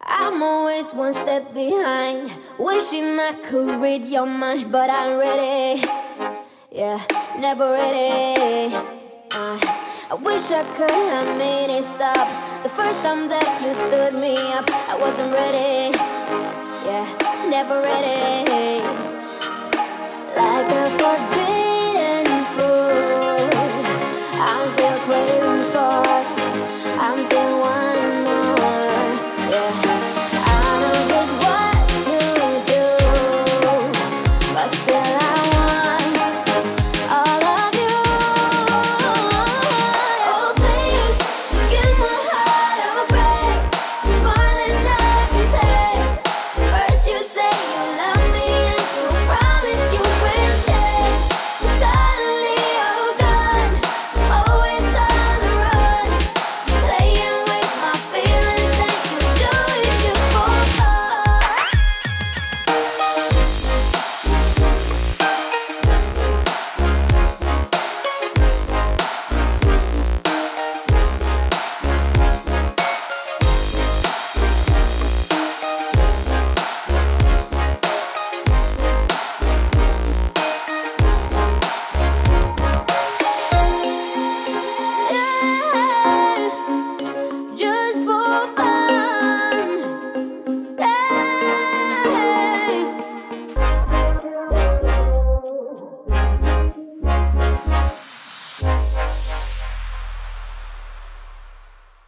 I'm always one step behind, wishing I could read your mind, but I'm ready, yeah, never ready. I wish I could have made it stop the first time that you stood me up. I wasn't ready, yeah, never ready. Like a